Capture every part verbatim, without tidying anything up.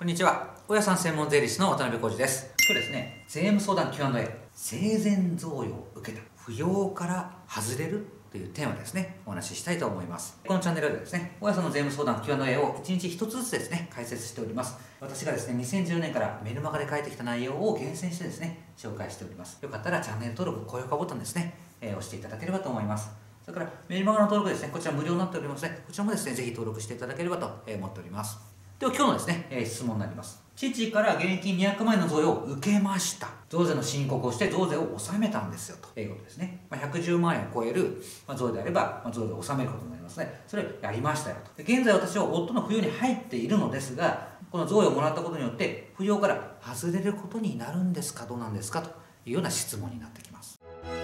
こんにちは。大家さん専門税理士の渡辺浩二です。今日ですね、税務相談 キューアンドエー、生前贈与を受けた扶養から外れるというテーマでですね、お話ししたいと思います。このチャンネルではですね、大家さんの税務相談 キューアンドエー をいちにちひとつずつですね、解説しております。私がですね、にせんじゅうねんからメルマガで書いてきた内容を厳選してですね、紹介しております。よかったらチャンネル登録、高評価ボタンですね、えー、押していただければと思います。それからメルマガの登録ですね、こちら無料になっておりますので、こちらもですね、ぜひ登録していただければと思っております。では今日のですね、えー、質問になります。父から現金にひゃくまん円の贈与を受けました。増税の申告をして増税を納めたんですよということですね。まあ、ひゃくじゅうまんえんを超える増税であれば、まあ、増税を納めることになりますね。それをやりましたよと。現在私は夫の扶養に入っているのですが、この贈与をもらったことによって扶養から外れることになるんですかどうなんですかというような質問になってきます。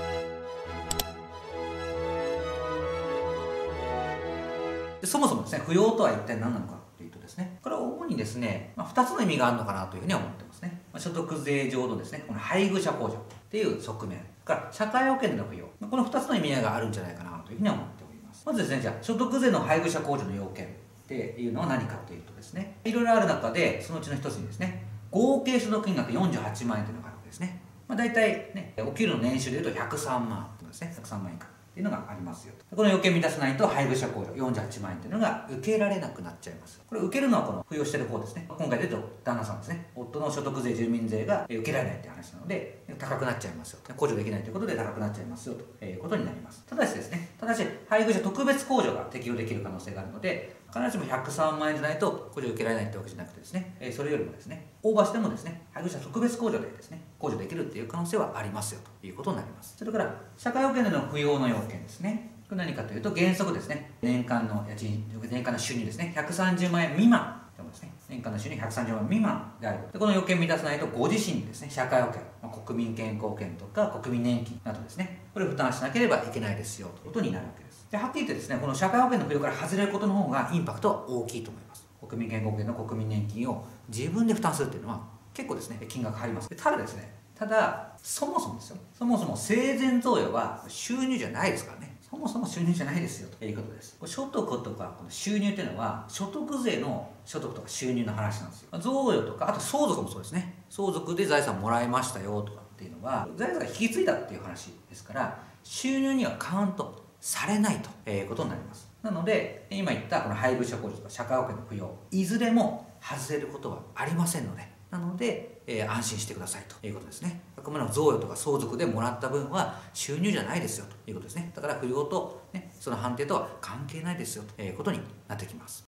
でそもそもですね、扶養とは一体何なのかというとですね、これは主にですね、まあ、ふたつの意味があるのかなというふうには思ってますね。まあ、所得税上のですね、この配偶者控除っていう側面から社会保険での扶養、まあ、このふたつの意味合いがあるんじゃないかなというふうには思っております。まずですね、じゃあ所得税の配偶者控除の要件っていうのは何かというとですね、いろいろある中でそのうちの一つにですね、合計所得金額よんじゅうはちまんえんというのがあるわけですね。まあ、大体ね、お給料の年収でいうとひゃくさんまんですね、ひゃくさんまんえん以下っていうのがありますよと。この要件満たさないと配偶者控除よんじゅうはちまんえんというのが受けられなくなっちゃいます。これ受けるのはこの扶養してる方ですね。今回で言うと旦那さんですね。夫の所得税、住民税が受けられないっていう話なので高くなっちゃいますよと。控除できないということで高くなっちゃいますよということになります。ただしですね、ただし配偶者特別控除が適用できる可能性があるので、必ずしもひゃくさんまんえんじゃないと控除を受けられないってわけじゃなくてですね、それよりもですね、オーバーしてもですね、配偶者特別控除でですね、控除できるっていう可能性はありますよということになります。それから社会保険での扶養の要件ですね。これ何かというと、原則ですね、年間の家賃、年間の収入ですね、ひゃくさんじゅうまんえん未満でもですね、年間の収入ひゃくさんじゅうまんえん未満である。でこの要件を満たさないと、ご自身でですね、社会保険、まあ、国民健康保険とか国民年金などですね、これを負担しなければいけないですよということになるわけです。ではっきり言ってですね、この社会保険の扶養から外れることの方がインパクトは大きいと思います。国民健康保険の国民年金を自分で負担するっていうのは結構ですね、金額張ります。ただですね、ただそもそもですよ、そもそも生前贈与は収入じゃないですからね。そもそも収入じゃないですよということです。所得とかこの収入というのは所得税の所得とか収入の話なんですよ。贈与とか、あと相続もそうですね。相続で財産もらいましたよとかっていうのは財産が引き継いだっていう話ですから、収入にはカウントされないということになります。なので今言ったこの配偶者控除とか社会保険の扶養、いずれも外れることはありませんので、なので、えー、安心してくださいということですね。あくまでも贈与とか相続でもらった分は収入じゃないですよということですね。だから扶養と、ね、その判定とは関係ないですよということになってきます。